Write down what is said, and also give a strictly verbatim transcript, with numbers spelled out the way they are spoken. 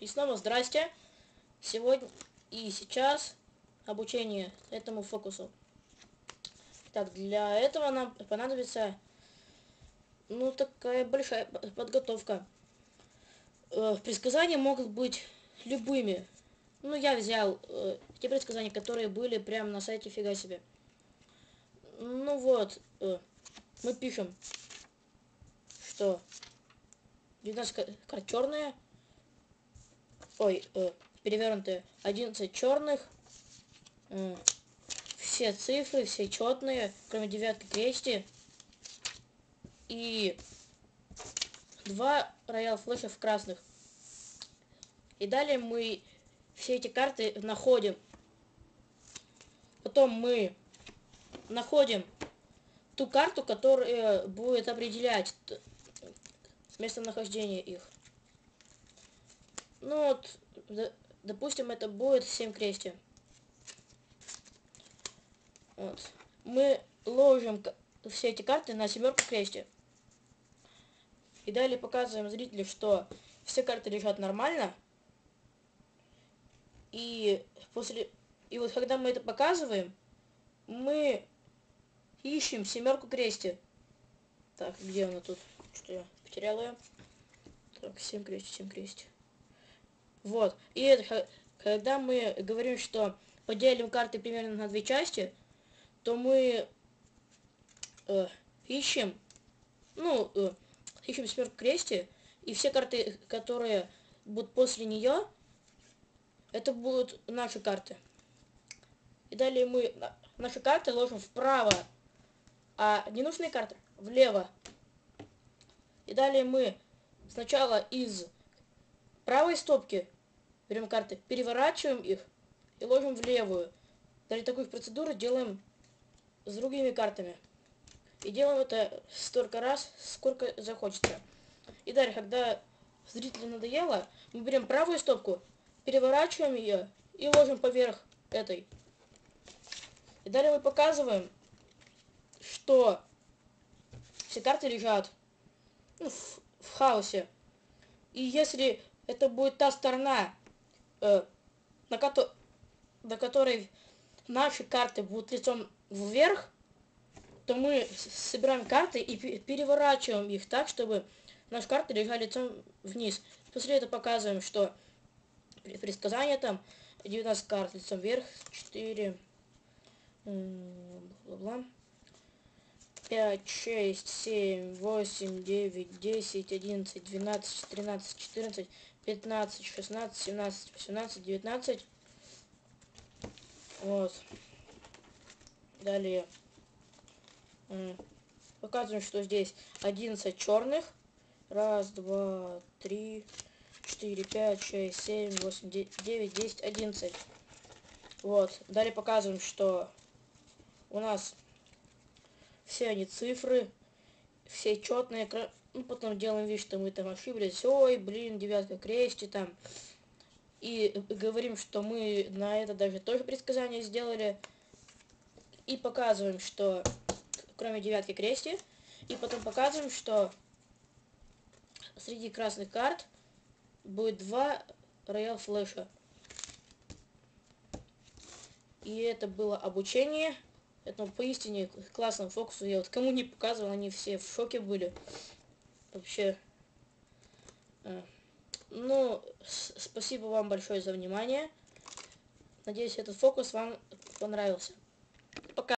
И снова здрасте. Сегодня и сейчас обучение этому фокусу. Так, для этого нам понадобится, ну, такая большая подготовка. Э, предсказания могут быть любыми. Ну, я взял э, те предсказания, которые были прямо на сайте Фига себе. Ну вот, э, мы пишем, что девятнадцать карт черные, ой, э, перевернутые, одиннадцать черных, э, все цифры, все четные, кроме девятки крести, и два роял флеша в красных. И далее мы все эти карты находим. Потом мы находим ту карту, которая будет определять местонахождение их. Ну вот, допустим, это будет семь крести. Вот. Мы ложим все эти карты на семерку крести. И далее показываем зрителю, что все карты лежат нормально. И после и вот когда мы это показываем, мы ищем семерку крести. Так, где она тут? Что я потерял ее? Так, семь крести, семь крести. Вот. И это, когда мы говорим, что поделим карты примерно на две части, то мы э, ищем, ну, э, ищем семерку крести, и все карты, которые будут после нее, это будут наши карты. И далее мы наши карты ложим вправо, а ненужные карты влево. И далее мы сначала из правой стопки берем карты, переворачиваем их и ложим в левую. Далее такую процедуру делаем с другими картами. И делаем это столько раз, сколько захочется. И далее, когда зрителю надоело, мы берем правую стопку, переворачиваем ее и ложим поверх этой. И далее мы показываем, что все карты лежат, ну, в, в хаосе. И если это будет та сторона, э, на, ко на которой наши карты будут лицом вверх, то мы собираем карты и переворачиваем их так, чтобы наши карты лежали лицом вниз. После этого показываем, что предсказание там девятнадцать карт лицом вверх, четыре, бла-бла, пять, шесть, семь, восемь, девять, десять, одиннадцать, двенадцать, тринадцать, четырнадцать, пятнадцать, шестнадцать, семнадцать, восемнадцать, девятнадцать. Вот. Далее показываем, что здесь одиннадцать черных. Раз, два, три, четыре, пять, шесть, семь, восемь, девять, десять, одиннадцать. Вот. Далее показываем, что у нас все они цифры, все четные. Ну, потом делаем вид, что мы там ошиблись. Ой, блин, девятка крести там. И говорим, что мы на это даже тоже предсказание сделали. И показываем, что кроме девятки крести. И потом показываем, что среди красных карт будет два роял флеша. И это было обучение этому поистине классному фокусу. Я вот кому не показывал, они все в шоке были. Вообще. Ну, спасибо вам большое за внимание. Надеюсь, этот фокус вам понравился.